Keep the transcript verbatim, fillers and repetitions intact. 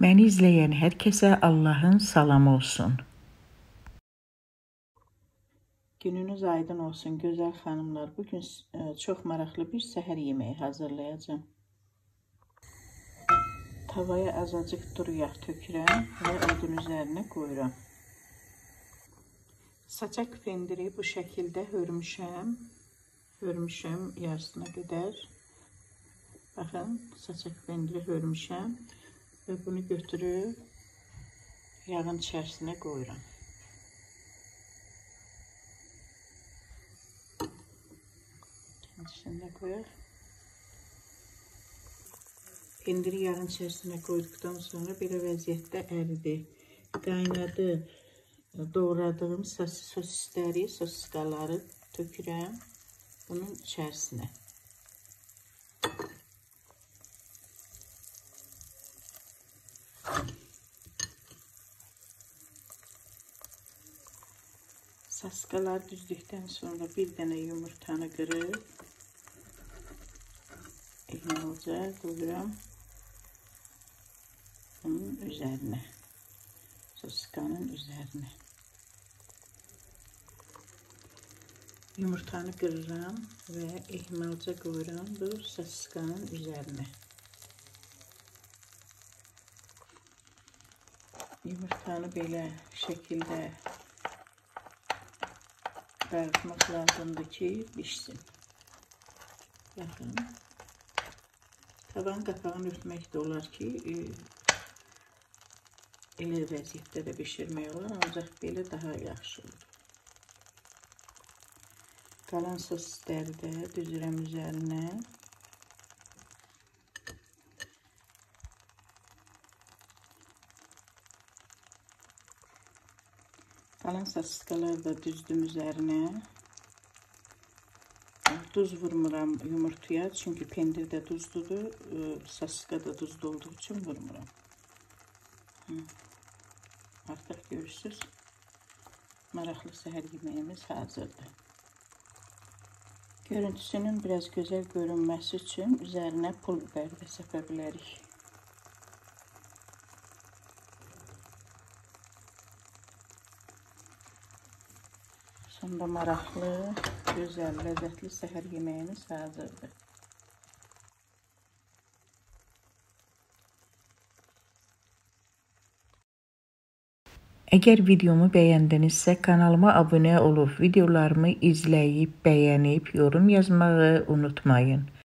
Məni izləyən hər kəsə Allahın salamı olsun. Gününüz aydın olsun gözəl xanımlar. Bugün çox maraqlı bir səhər yeməyi hazırlayacağım. Tavaya azacıq duru yağ tökürəm və odun üzərinə qoyuram. Saçak pendiri bu şəkildə hörmüşəm. Hörmüşəm yarısına qədər. Baxın, saçak pendiri hörmüşəm. Və bunu götürüb yağın içərisinə qoyuram. İçində qoyaq. Pendiri yağın içərisinə qoydukdan sonra belə vəziyyətdə əridi. Qaynadı. Doğradığım sosisləri, sosiskaları tökürəm bunun içərisinə. Sosiskalar düzdükdən sonra bir dənə yumurtanı qırıb ehmalca qoyuram bunun üzərinə, sosiskanın üzərinə. Yumurtanı qırıram və ehmalca qoyuram bu sosiskanın üzərinə. Yumurtanı belə şəkildə qarışmaq lazımdır ki, pişsin. Baxın. Tavanın qapağını örtmək də olar ki, elə vəziyyətdə də bişirmək olar, ancaq belə daha yaxşı olur. Qalan sosisləri də düzürəm üzərinə. Qalan sosiskaları da düzdüm üzərinə. Duz vurmuram yumurtaya, çünki pendir də duzludur, sosiska da duzlu olduğu üçün vurmuram. Artıq görürsünüz, maraqlı səhər yeməyimiz hazırdır. Görüntüsünün biraz gözəl görünməsi üçün üzərinə pul biber də səpə bilərik. Sonda maraqlı, gözəl, ləzzətli səhər yeməyimiz hazırdır. Əgər videomu bəyəndinizsə kanalıma abunə olub videolarımı izləyib, bəyənib, yorum yazmağı unutmayın.